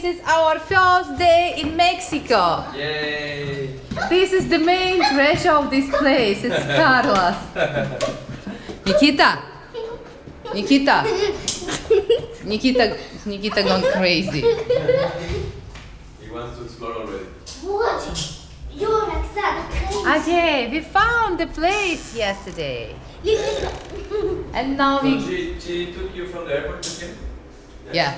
This is our first day in Mexico. Yay! This is the main treasure of this place. It's Carlos. Nikita. Nikita gone crazy. He wants to explore already. What? You're crazy. Okay, we found the place yesterday. And now So we... she took you from the airport to him? Yeah.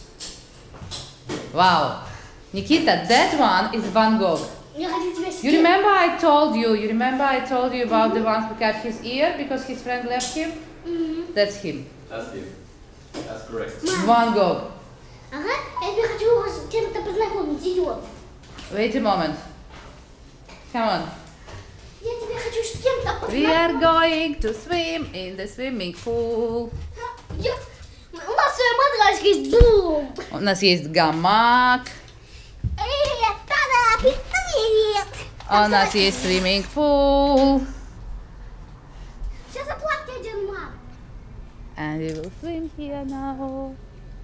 Wow. Nikita, that one is Van Gogh. You remember I told you about the one who cut his ear because his friend left him? Mm-hmm. That's him. That's him. That's correct. Van Gogh. Ага, я тебе хочу с кем-то познакомить, идем. Wait a moment. Come on. Я тебе хочу с кем-то We are going to swim in the swimming pool. У нас своя матрашка есть дом. У нас есть гамак. Та-да, представление. У нас есть swimming pool. Сейчас заплатьте один, мам. And we will swim here now.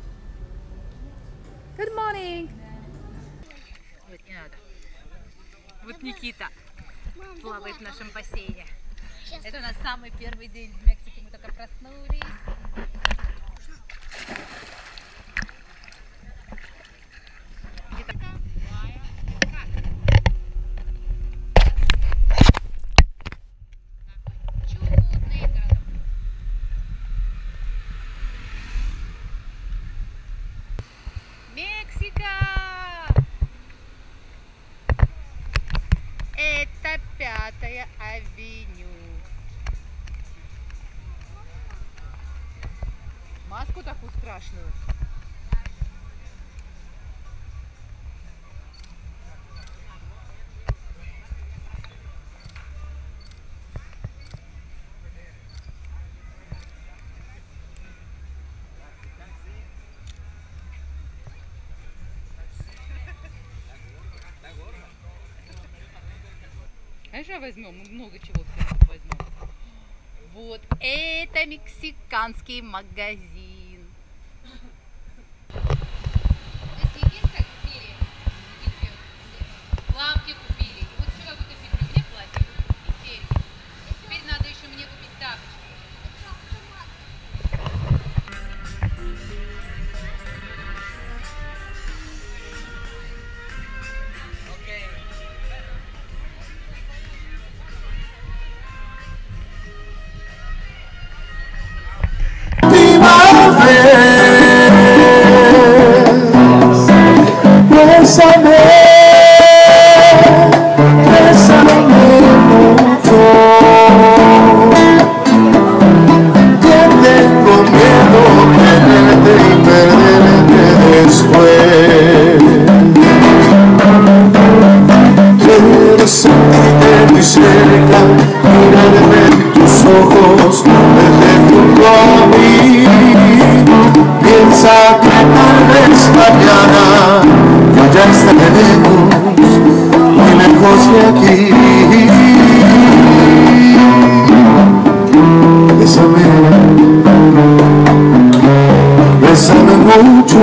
Good morning. Вот не надо. Вот Никита плавает в нашем бассейне. Это у нас самый первый день в Мексике. Мы только проснулись. Мексика! Это 5-я авеню. Маску такую страшную. Конечно, возьмем, мы много чего всего возьмем. Вот это мексиканский магазин. Лавки купили. Вот все как будто купили. Мне платье и серьги. Теперь надо еще мне купить тапочки. Piensa que tal vez mañana yo ya estaré lejos, muy lejos de aquí. Bésame, bésame mucho,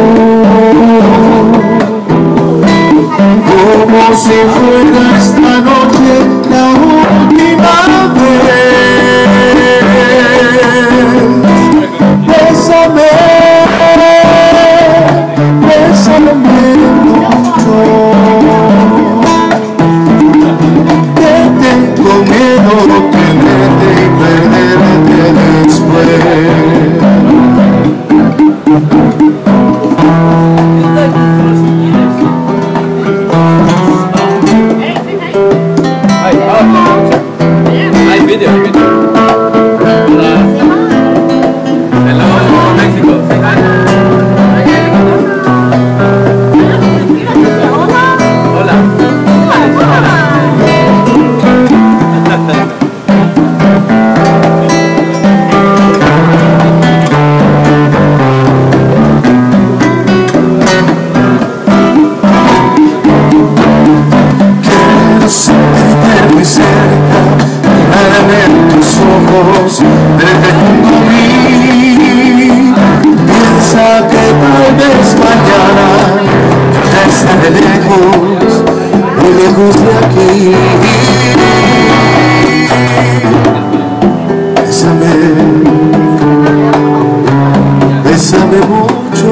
como si fuera esta noche la última vez. Bésame, bésame mucho, que tengo miedo de tenerte y perderte después. Hay video. Hola. Hello from Mexico. Say hi. Hola. Quiero sentirte muy cerca, mirarme en tus ojos, verte junto a mí. Piensa que tal vez mañana lejos, muy lejos de aquí. Bésame, bésame mucho,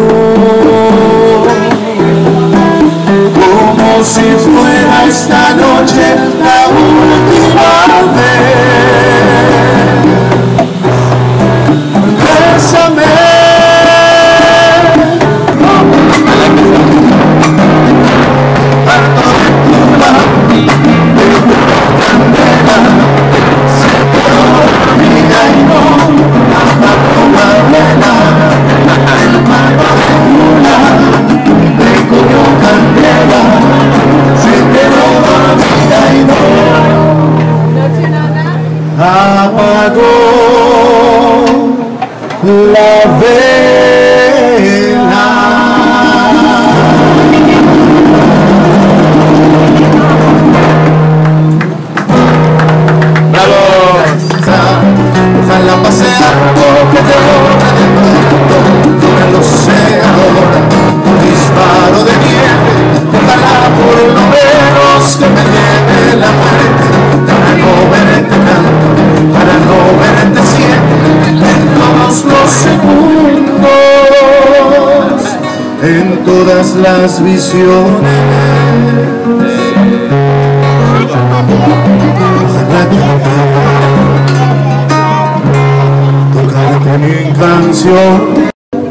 como si fuera esta noche la última vez. Bésame. Apagó la vela. ¡Bravo! Ojalá pase algo que te borre del mundo, no lo sé ahora, un disparo de nieve, ojalá por lo menos que me lleve la muerte, para no verte tanto, para no verte siempre, en todos los segundos, en todas las visiones. Ojalá tocarte mi canción.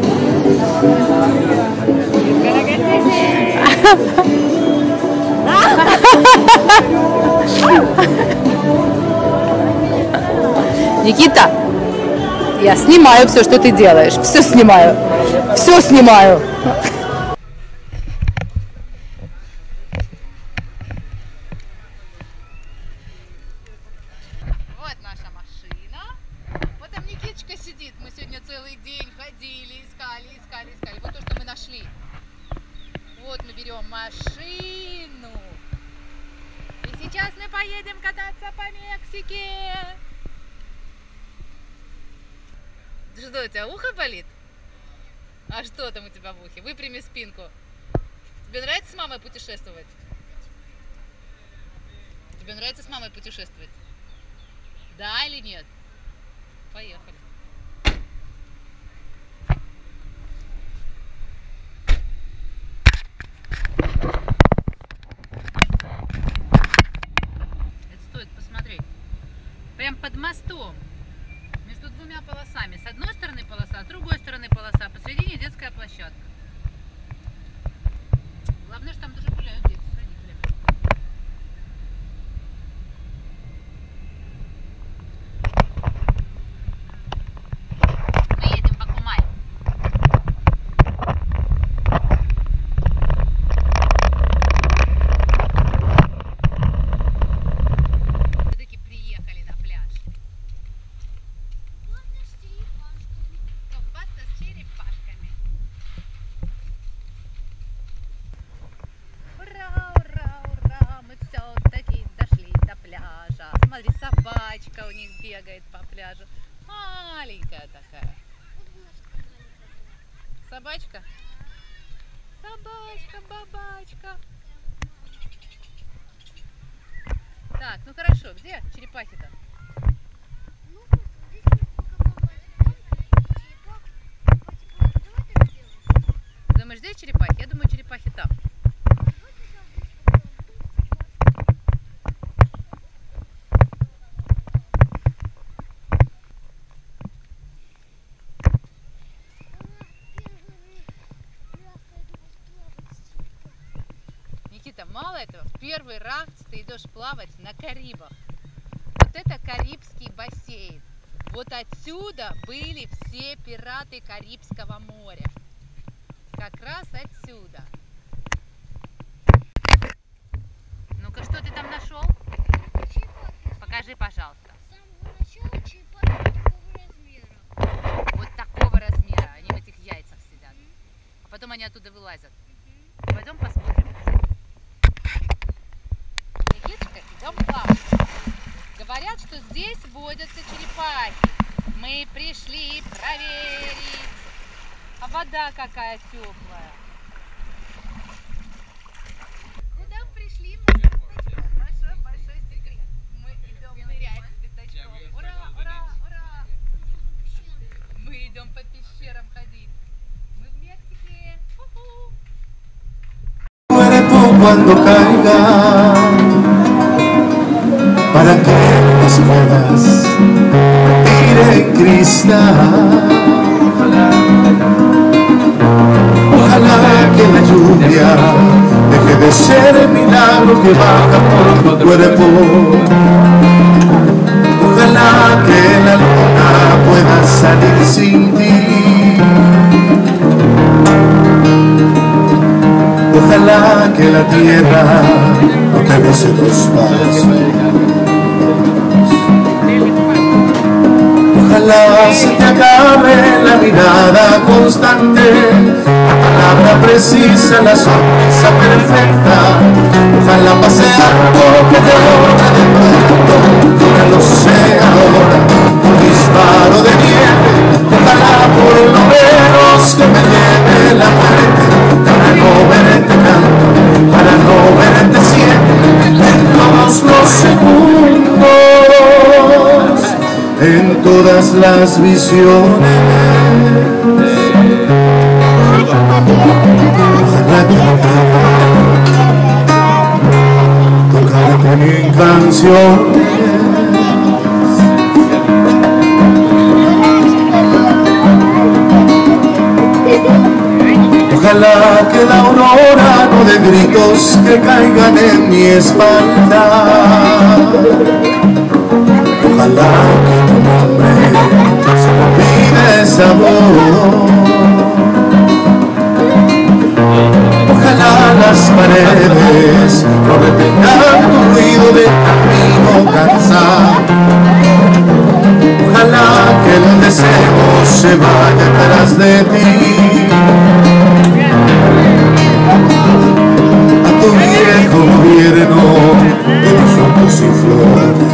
Никита, я снимаю все, что ты делаешь. Все снимаю. Все снимаю. Вот наша машина. Вот там Никиточка сидит. Мы сегодня целый день ходили, искали. Вот то, что мы нашли. Вот мы берем машину. И сейчас мы поедем кататься по Мексике. Что, у тебя ухо болит? А что там у тебя в ухе? Выпрями спинку. Тебе нравится с мамой путешествовать? Тебе нравится с мамой путешествовать? Да или нет? Поехали. Это стоит посмотреть. Прям под мостом. Между двумя полосами. С одной стороны полоса, с другой стороны полоса. Посередине детская площадка. Главное, что там тоже гуляют дети с родителями. Мы едем по Кумай. Все-таки приехали на пляж. С черепашками. Ура, ура, ура, мы все-таки дошли до пляжа. Смотри, собачка у них бегает по пляжу. Маленькая такая. Собачка? Собачка, бабачка. Так, ну хорошо, где черепахи-то? Думаешь, здесь черепахи? Я думаю, черепахи там. Никита, мало этого, в первый раз ты идешь плавать на Карибах. Вот это Карибский бассейн. Вот отсюда были все пираты Карибского моря. Как раз отсюда. Ну-ка, что ты там нашел? Покажи, пожалуйста. Вот такого размера. Они в этих яйцах сидят. А потом они оттуда вылазят. Пойдем посмотрим. Никиточка, идем плавать. Говорят, что здесь водятся черепахи. Мы пришли проверить. А вода какая теплая. cuando caiga, para que las puedas batir en cristal. Ojalá que la lluvia deje de ser el milagro que baja por tu cuerpo. Ojalá que la luna pueda salir sin ti. Ojalá que la tierra no te bese los pasos. Ojalá se te acabe la mirada constante, la palabra precisa, la sonrisa perfecta. Ojalá pase algo que te borra de pronto, una luz cegadora, un disparo de nieve. Ojalá por lo menos que me lleve la muerte, para no verte tanto, para no verte siempre, en todos los segundos, en todas las visiones. Ojalá que tocarte en canciones. Ojalá que la aurora no dé gritos que caigan en mi espalda. Ojalá que tu nombre se me olvide sabor. Ojalá las paredes no retengan tu ruido de camino cansado. Ojalá que el deseo se vaya detrás de ti. A tu viejo gobierno de frutos y flores.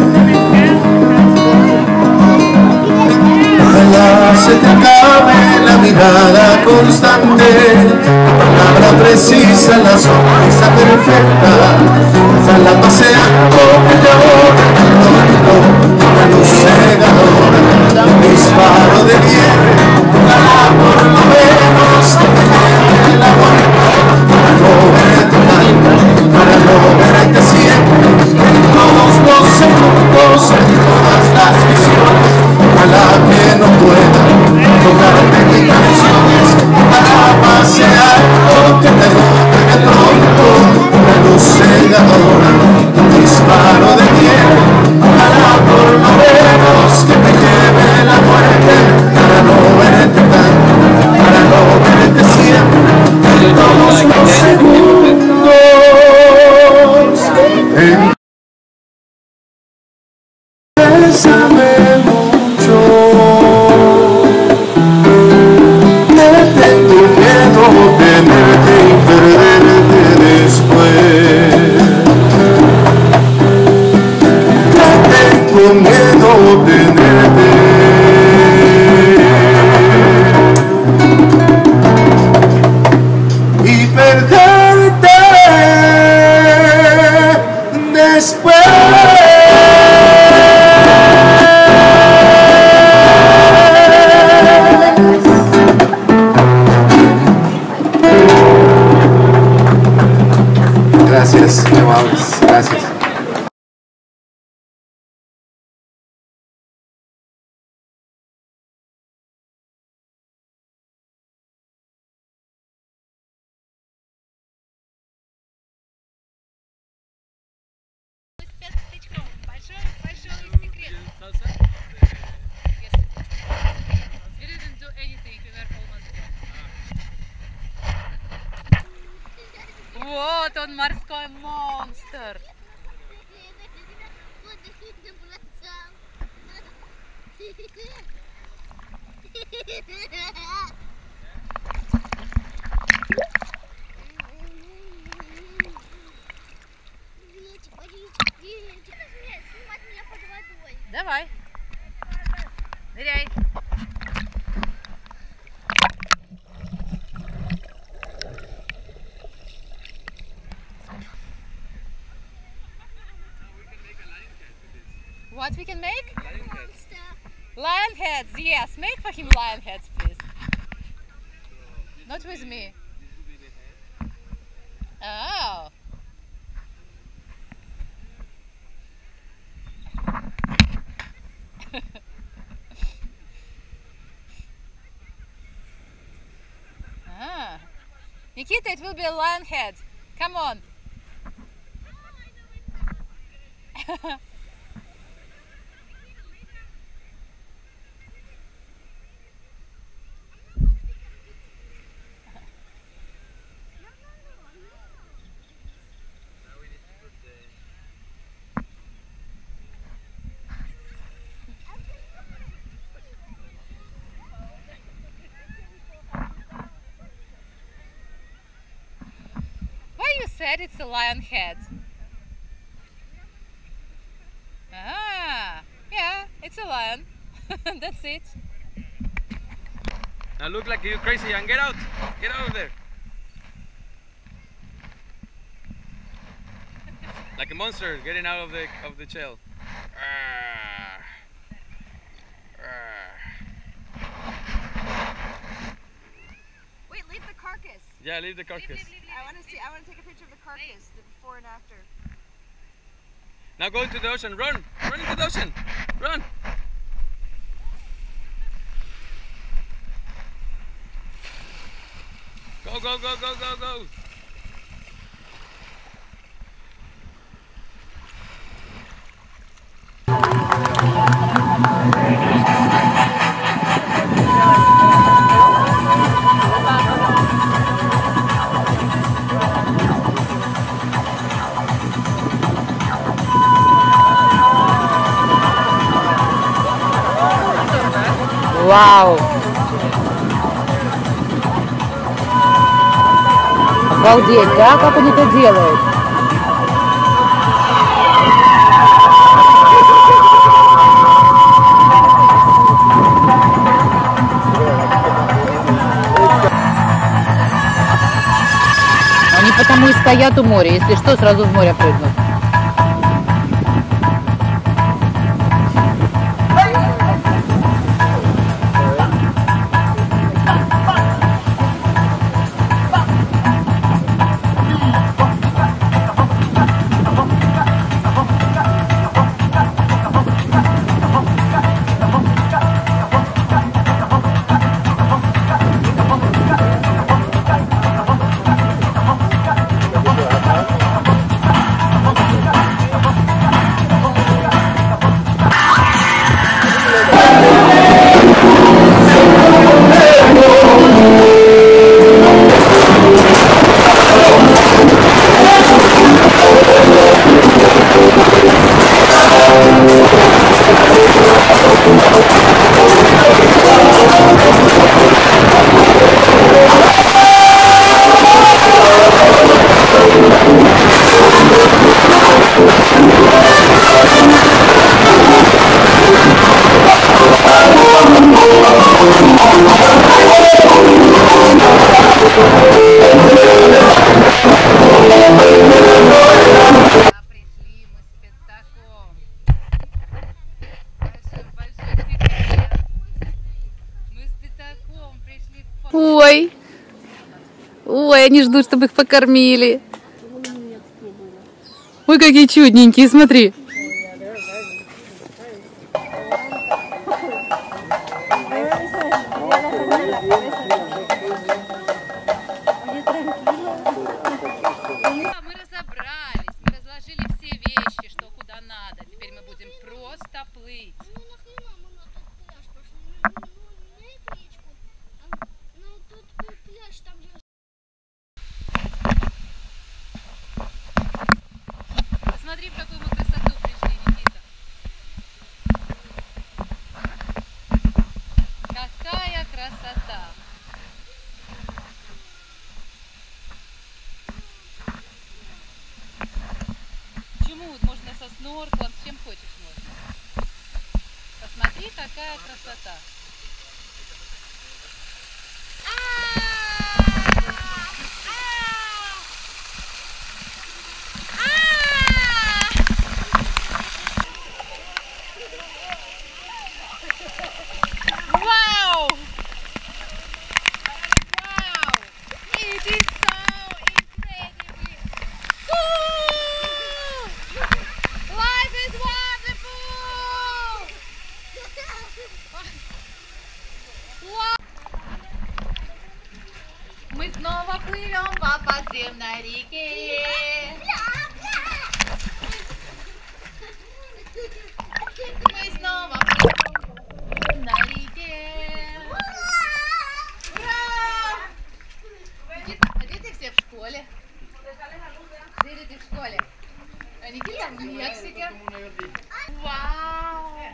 Ojalá se te acabe la mirada constante, la palabra precisa, la sonrisa perfecta. Ojalá pase algo que te borre todo, una luz cegadora, un disparo de nieve. Ojalá por lo menos que te lleve la muerte, para no verte tanto, para no verte siempre, en todos los segundos, en todas las visiones. Ojalá que no pueda tocarte mis canciones, ojalá pase algo que te rompe de pronto, una luz cegadora, un disparo de nieve. Ojalá por lo menos que me lleve la muerte, para no verte tanto, para no verte siempre, en todos los segundos. Bésame mucho, que tengo miedo tenerte y perderte después. Que tengo miedo tenerte y perderte después. Gracias, muy amables, gracias. Большой секрет. We didn't do anything, we were almost done. Вот он, морской монстр. Давай. Ныряй. What we can make? Lion heads, yes. Make for him lion heads, please. Not with me. Oh. Ah. Nikita, it will be a lion head. Come on. Why you said it's a lion head? Ah, yeah, it's a lion. That's it. Now look like you crazy and get out of there. Like a monster getting out of the shell. Wait, leave the carcass. Yeah, leave the carcass. I want to take a picture of the carcass, the before and after. Now go into the ocean. Run into the ocean. Run. Go, go, go, go, go, go. Вау! Обалдеть, да? Как они это делают? Они потому и стоят у моря. Если что, сразу в море прыгнут. Ой, ой, они ждут, чтобы их покормили. Ой, какие чудненькие, смотри. Мы разобрались, мы разложили все вещи, что куда надо. Теперь мы будем просто плыть. Посмотри, в какую мы красоту пришли, Никита. Какая красота! Почему? Можно со снорклом, с чем хочешь можно. Посмотри, какая красота! Wow! Wow! It is so incredibly подземной реке. Мы снова на реке. Ура! А дети все в школе. Где дети в школе? А Никита в Мексике. Вау!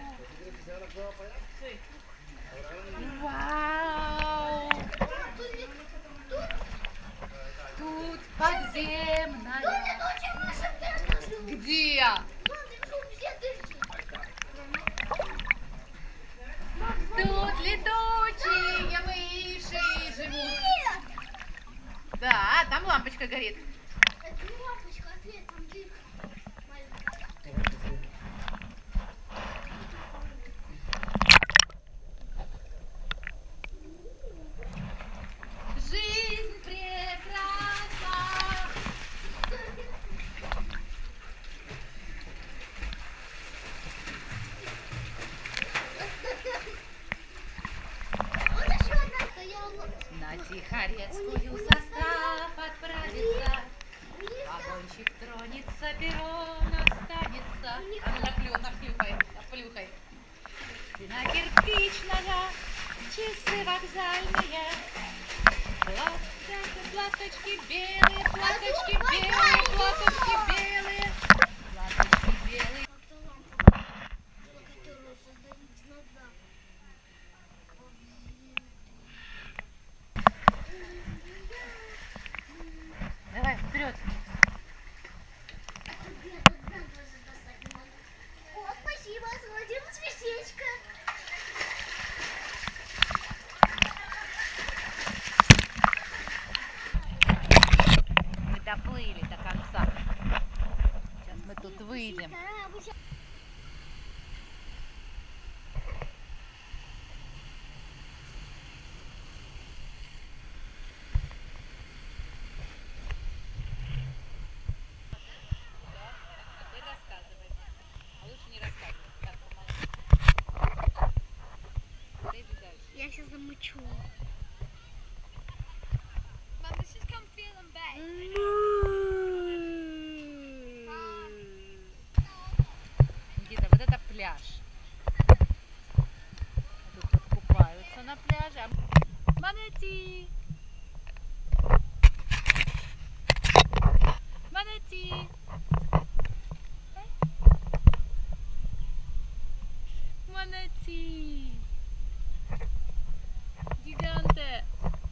Вау! Тут подземная. Где? Тут летучие мыши живут. Да, там лампочка горит. Жизнь прекрасна. На Тихорецкую состав отправится. Вагончик тронется, перрон останется. А ну наплюхай. Стена кирпичная, часы вокзальные. Платочки белые, платочки белые, платочки белые. Платочки белые. Давай, вперед. О, спасибо, освободим свистечко. Мы доплыли до конца. Сейчас мы тут выйдем. Ты рассказывай. А лучше не рассказывай. Так, помолчи. Иди дальше. Я сейчас замучу. Mom, let's just come feel them back. Никита, вот это пляж. Тут вот купаются на пляже. Манати! Манати! Манати! Гиганте!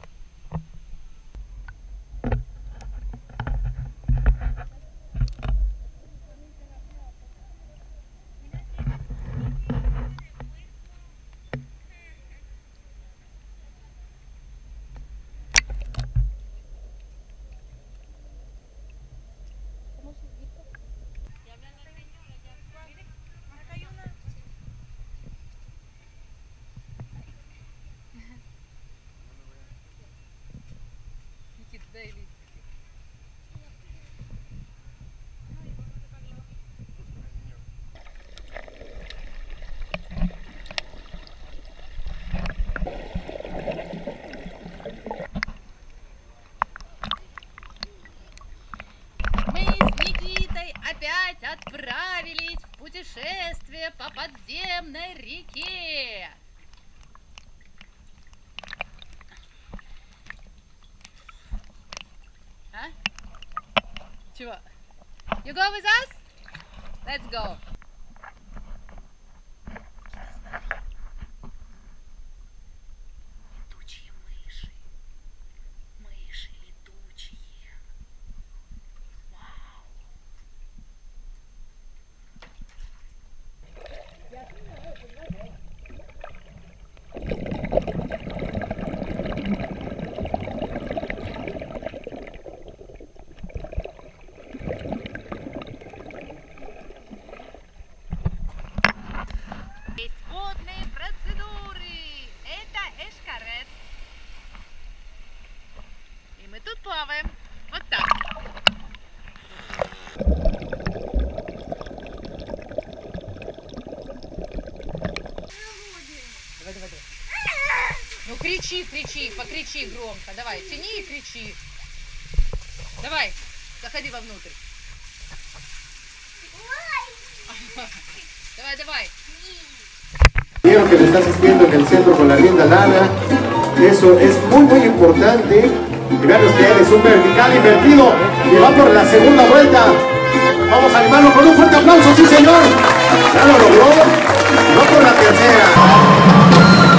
Никит, дай листики. Мы с Никитой опять отправились в путешествие по подземной реке. А? Чего? You go with us? Let's go. Летучие мыши. Мыши летучие. Вау. Есть водные процедуры. Это эшкарет. И мы тут плаваем. Вот так. Давай. Ну кричи, покричи громко. Давай, тяни и кричи. Давай, заходи вовнутрь. Давай, давай. Quiero que me está asistiendo en el centro con la rienda dada. Eso es muy importante. Y vean ustedes, un vertical invertido. Y va por la segunda vuelta. Vamos a animarlo con un fuerte aplauso, sí señor. Ya lo logró. Y va por la tercera.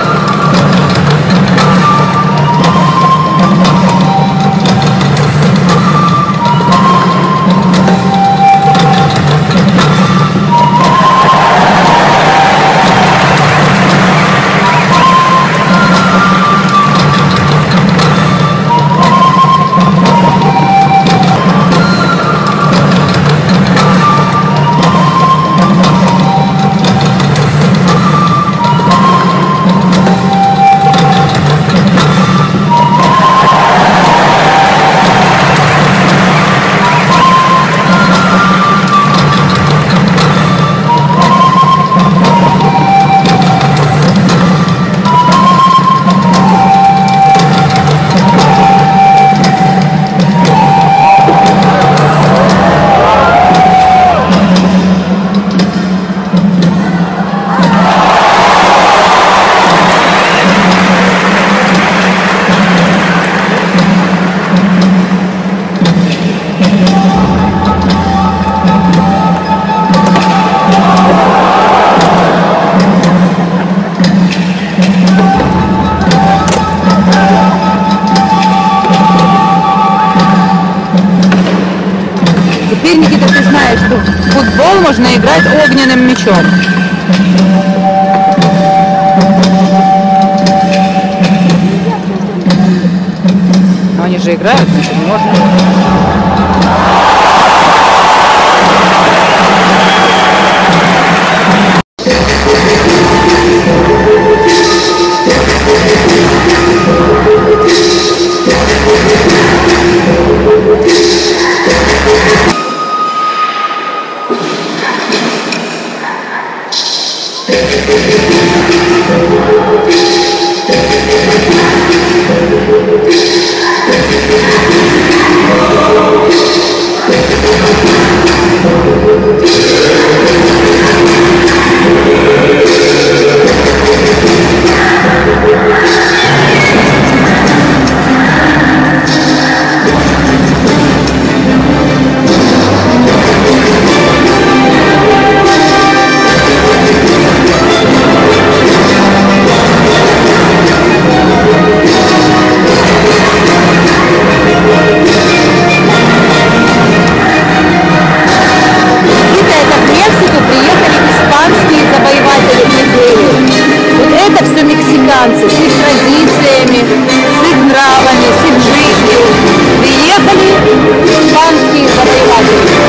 Теперь, Никита, ты знаешь, что в футбол можно играть огненным мячом. Но они же играют, значит, можно. С их традициями, с их нравами, с их жизнью приехали испанские завоеватели.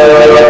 Thank you.